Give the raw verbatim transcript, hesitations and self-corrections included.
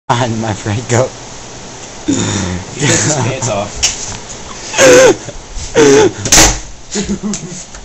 On my friend, go. He takes his pants off.